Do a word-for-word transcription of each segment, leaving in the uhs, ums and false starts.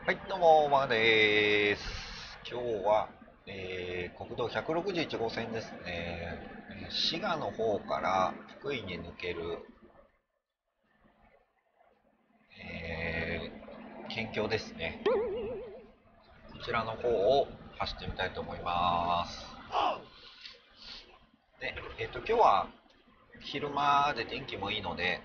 はい、どうも、マーです。今日は、えー国道ひゃくろくじゅういち号線ですね。えー滋賀の方から福井に抜ける、えー県境ですね。こちらの方を走ってみたいと思います。で、えっと、今日は昼間で天気もいいので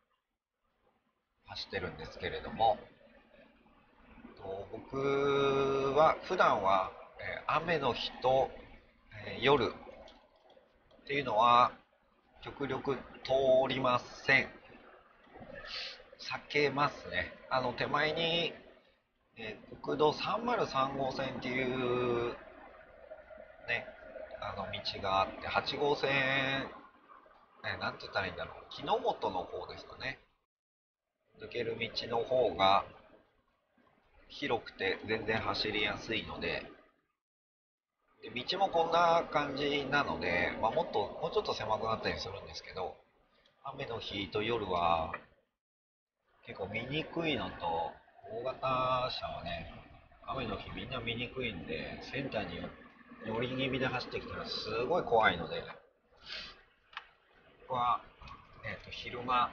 走ってるんですけれども、と僕は普段は、えー雨の日と、えー夜っていうのは極力通りません。避けますね。あの手前に、えー国道さんまるさん号線っていうね、あの道があって、はち号線、えーなんて言ったらいいんだろう、木之本の方ですかね。抜ける道の方が広くて全然走りやすいので、で道もこんな感じなので、まあ、もっともうちょっと狭くなったりするんですけど、雨の日と夜は結構見にくいのと、大型車はね、雨の日みんな見にくいんで、センターに寄り気味で走ってきたらすごい怖いので、僕は、えーと昼間、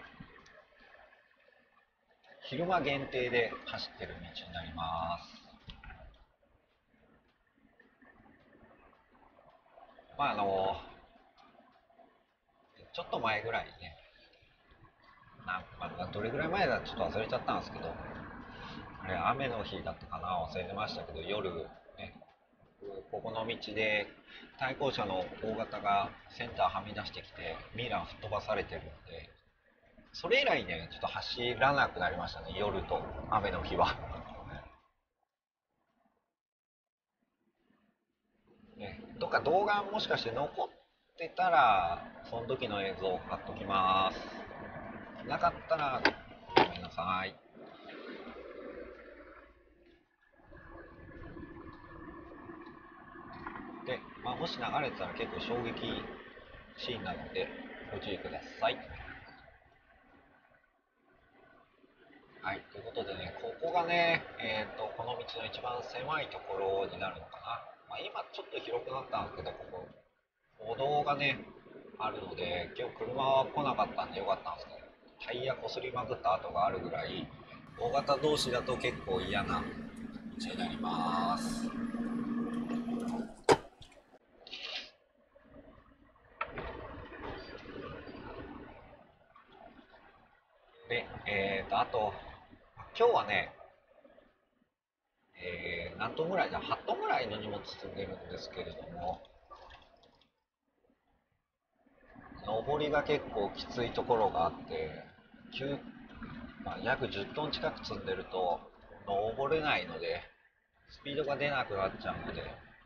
昼間限定で走ってる道になります。まああの、ちょっと前ぐらいにね、なまあ、どれぐらい前だちょっと忘れちゃったんですけど、あれ雨の日だったかな忘れてましたけど、夜、ね、ここの道で対向車の大型がセンターはみ出してきてミラー吹っ飛ばされてるので、それ以来ねちょっと走らなくなりましたね、夜と雨の日は。ね、どっか動画もしかして残ってたらその時の映像を貼っときます。なかったらごめんなさい。で、まあ、もし流れてたら結構衝撃シーンなのでご注意ください。はい、ということでね、ここがね、えーと、この道の一番狭いところになるのかな。まあ、今ちょっと広くなったんですけど、ここ、歩道がね、あるので、今日車は来なかったんでよかったんですけど、タイヤこすりまくった跡があるぐらい、大型同士だと結構嫌な道になります。で、えーと、あと、今日はね、えー、何トンぐらいじゃ、はちトンぐらいの荷物積んでるんですけれども、上りが結構きついところがあって、急まあ、約じゅっトン近く積んでると登れないので、スピードが出なくなっちゃうので、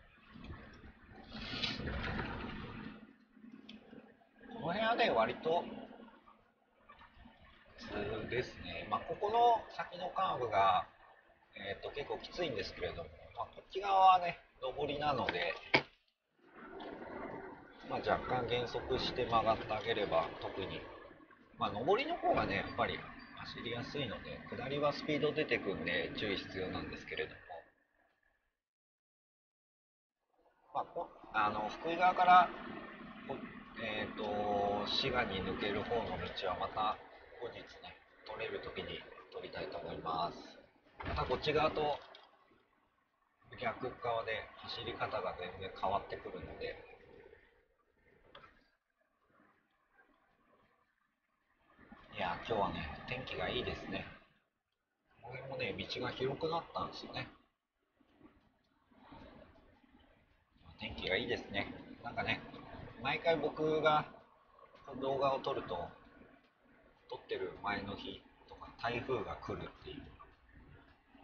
この辺はね割と普通ですね。まあ、ここの先のカーブが、えー、と結構きついんですけれども、まあ、こっち側はね上りなので、まあ、若干減速して曲がってあげれば特に、まあ、上りの方がねやっぱり走りやすいので、下りはスピード出てくんで注意必要なんですけれども、まあ、こあの福井側からこえーと滋賀に抜ける方の道はまた後日ね取れる時に取りたいと思います。またこっち側と逆側で走り方が全然変わってくるので、いや今日はね天気がいいですね。これもね道が広くなったんですよね。天気がいいですね。なんかね、毎回僕が動画を撮ると、撮ってる前の日とか台風が来るっていう、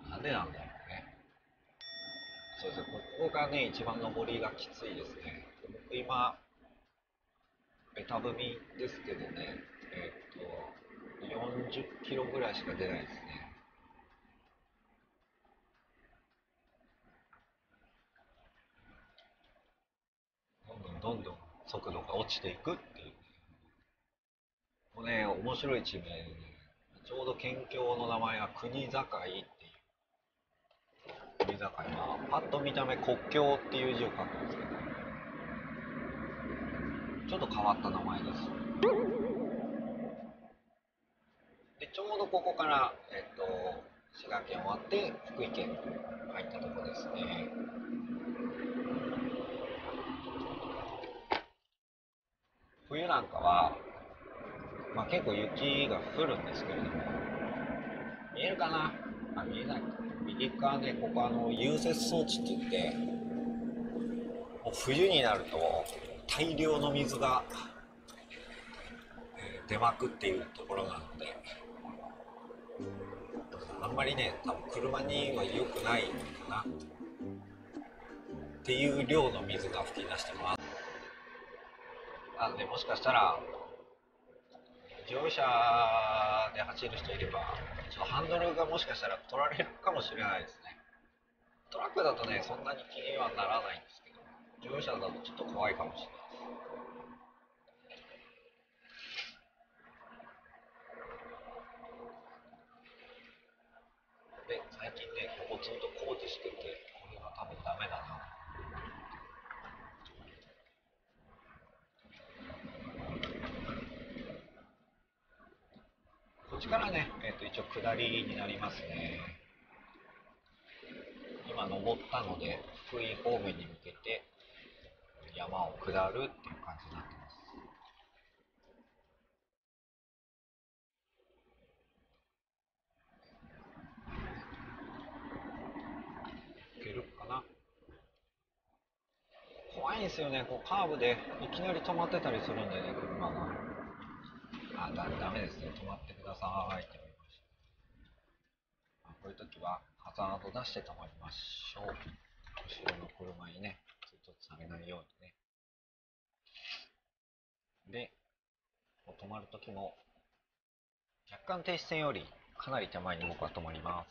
なんでなんだろうね。そうですね、ここがね、一番上りがきついですね。僕今、ベタ踏みですけどね、えーっと、よんじゅっキロぐらいしか出ないですね。どんどんどんどん速度が落ちていくっていう。これね、面白い地名でね、ちょうど県境の名前が国境っていう居酒屋、パッと見た目国境っていう字を書くんですけど、ちょっと変わった名前です。でちょうどここから、えっと、滋賀県終わって福井県に入ったところですね。冬なんかは、まあ、結構雪が降るんですけれども、見えるかなあ、見えないか。右側ね、ここあの融雪装置って言って、もう冬になると大量の水が出まくっているところなので、あんまりね、多分車には良くないかなっていう量の水が噴き出してます。なので、もしかしたら乗用車で走る人いれば、ちょっとハンドルがもしかしたら取られるかもしれないですね。トラックだとね、そんなに気にはならないんですけど、乗用車だとちょっと怖いかもしれないです。で、最近ね、ここずっと工事してて、これは多分ダメだな。こっちからね、えー、と一応下りになりますね。今登ったので、福井方面に向けて山を下るっていう感じになってます。行けるかな。怖いんですよね、こうカーブでいきなり止まってたりするんでね、車が。あ、だダメですね、止まってくださいって言われました。こういう時はハザード出して止まりましょう。後ろの車にね、追突されないようにね。で、止まる時も若干停止線よりかなり手前に僕は止まります。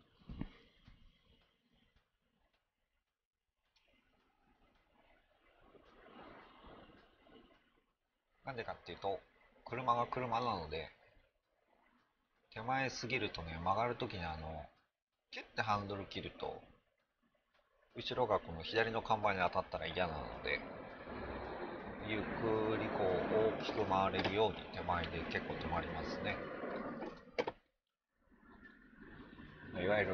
なんでかっていうと、車が車なので、手前すぎるとね、曲がるときにあの、キュッてハンドル切ると、後ろがこの左の看板に当たったら嫌なので、ゆっくりこう大きく回れるように手前で結構止まりますね。いわゆる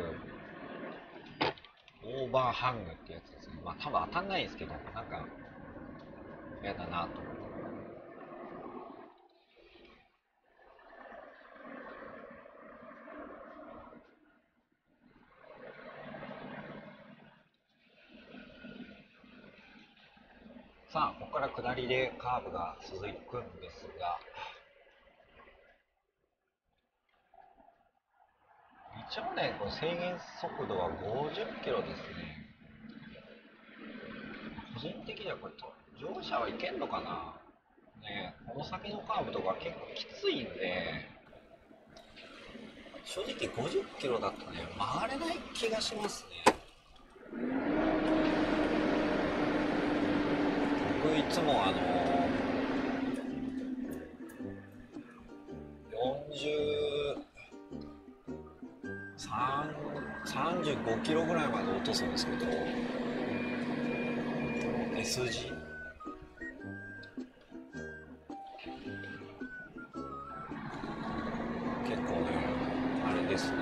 オーバーハングってやつですね。まあ多分当たんないんですけど、なんか嫌だなと。さあ、ここから下りでカーブが続くんですが、一応ね、この制限速度はごじゅっキロですね。個人的にはこれ、乗用車はいけんのかなね。この先のカーブとか結構きついんで、正直ごじゅっキロだとね、回れない気がしますね。僕いつもあのよんじゅうさん、さんじゅうごキロぐらいまで落とすんですけど、 S 字結構ね、あれですね。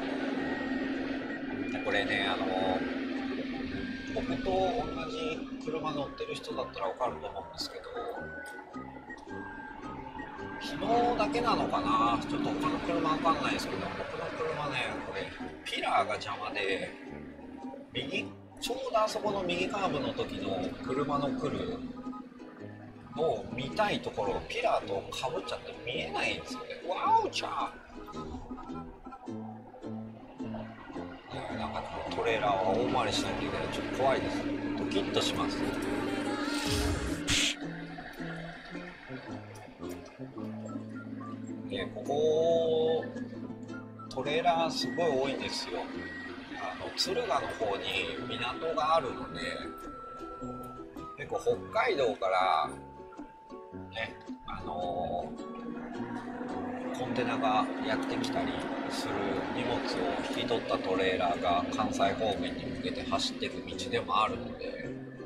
これね、あの僕と同じ車乗ってる人だったら分かると思うんですけど、昨日だけなのかな、ちょっと他の車分かんないですけど、僕の車ね、これピラーが邪魔で、右ちょうどあそこの右カーブの時の車の来るのを見たいところをピラーとかぶっちゃって見えないんですよね。ワオチャー、なんかトレーラーは大回りしなきゃいけない。ちょっと怖いです。ドキッとします。で、ここトレーラーすごい多いんですよ。あの敦賀の方に港があるので、結構北海道からね、あのー、こンテナがやってきたりする荷物を引き取ったトレーラーが関西方面に向けて走っていく道でもあるので、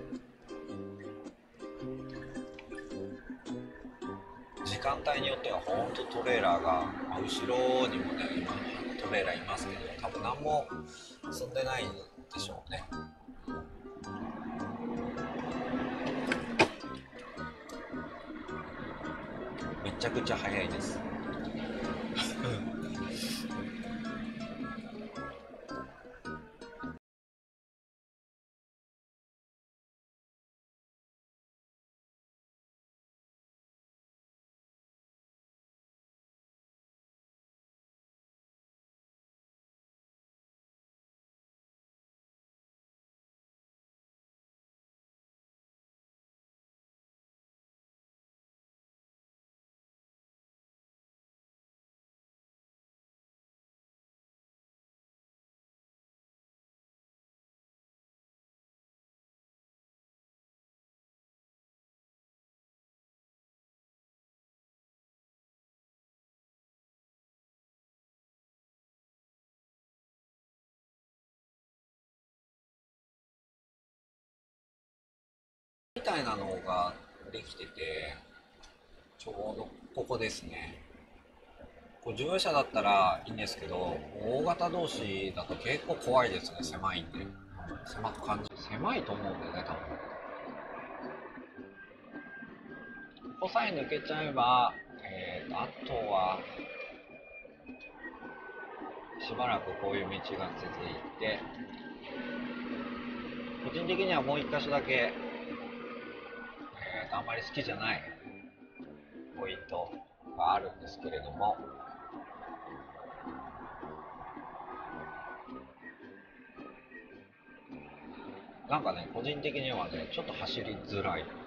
時間帯によっては本当トレーラーが、まあ、後ろにもね今トレーラーいますけど、多分何も積んでないんでしょうね。めちゃくちゃ速いですみたいなのができてて、ちょうどここですね。こう乗用車だったらいいんですけど、大型同士だと結構怖いですね。狭いんで、狭く感じ狭いと思うんでね、多分ここさえ抜けちゃえば、えーと、あとはしばらくこういう道が続いて、個人的にはもう一箇所だけ、えーと、あんまり好きじゃないポイントがあるんですけれども、なんかね、個人的にはね、ちょっと走りづらい道。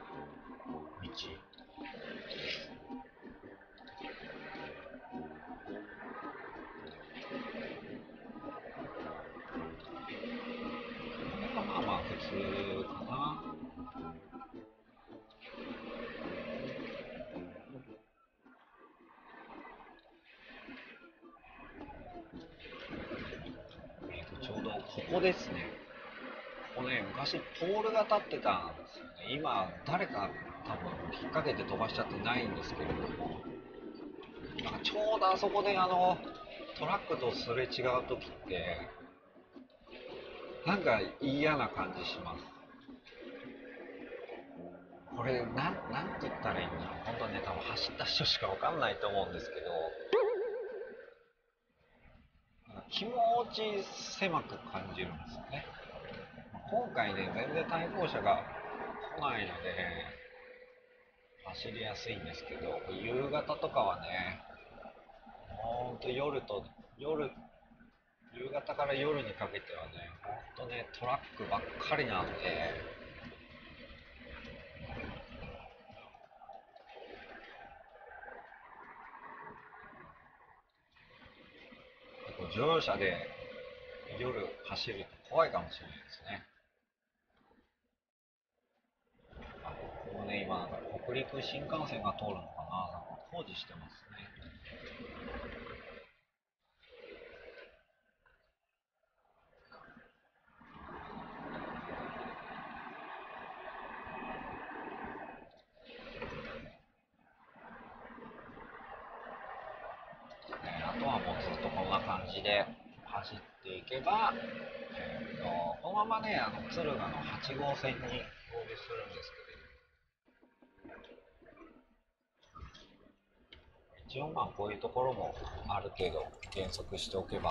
まあまあ普通かな。えーと、ちょうどここですね。ここね、昔ポールが立ってたんですよね。今、誰か多分引っ掛けて飛ばしちゃってないんですけれども、なんかちょうどあそこであの、トラックとすれ違う時って、なんか嫌な感じします。これ、なん、なんて言ったらいいんだろう。本当はね、多分走った人しかわかんないと思うんですけど、気持ち狭く感じるんですよね。今回ね、全然対向車が来ないので、走りやすいんですけど、夕方とかはね、ほんと夜と、夜、夕方から夜にかけてはね、ほんとね、トラックばっかりなんで、乗用車で夜走ると怖いかもしれないですね。あ、ここね、今、北陸新幹線が通るのかな、なんか工事してますね。えーあとはもうずっとこんな感じで走っていけば、えーとこのままね、あの敦賀のはち号線に合流するんですけど、一応まあこういうところもある程度減速しておけば、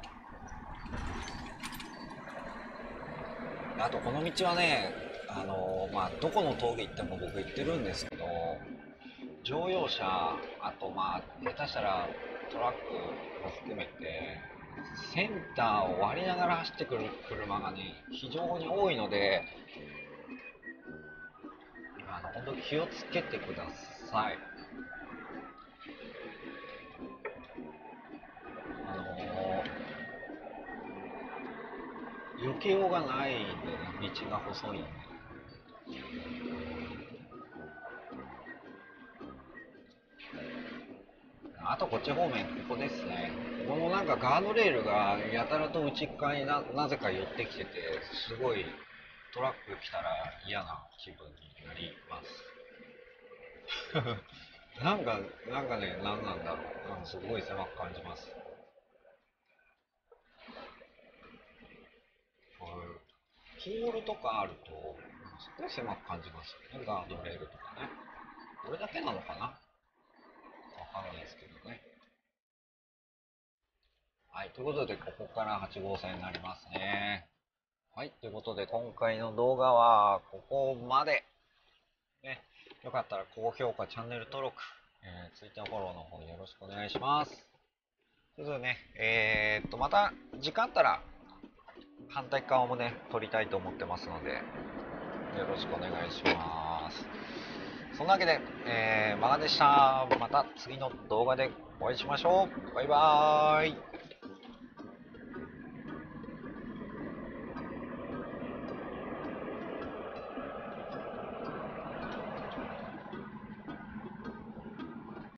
あとこの道はね、あのまあどこの峠行っても僕行ってるんですけど、乗用車、あとまあ下手したらトラックも含めてセンターを割りながら走ってくる車がね非常に多いので、あの本当気をつけてください。あの避けようがないんでね、道が細いんで。 あとこっち方面、ここですね。ここもなんかガードレールがやたらと内側にななぜか寄ってきてて、すごいトラック来たら嫌な気分になります。なんか、なんかね、なんなんだろう。なんかすごい狭く感じます。こういうポールとかあると、すごい狭く感じますよね。ガードレールとかね。これだけなのかな、わかんないですけどね。はい、ということで、ここからはち号線になりますね。はい、ということで、今回の動画はここまで。ね、よかったら高評価、チャンネル登録、えー、Twitter フォローの方よろしくお願いします。ということでね、えー、っと、また時間あったら反対側もね、撮りたいと思ってますので、よろしくお願いします。そんなわけで、えー、マガでした。また次の動画でお会いしましょう。バイバーイ。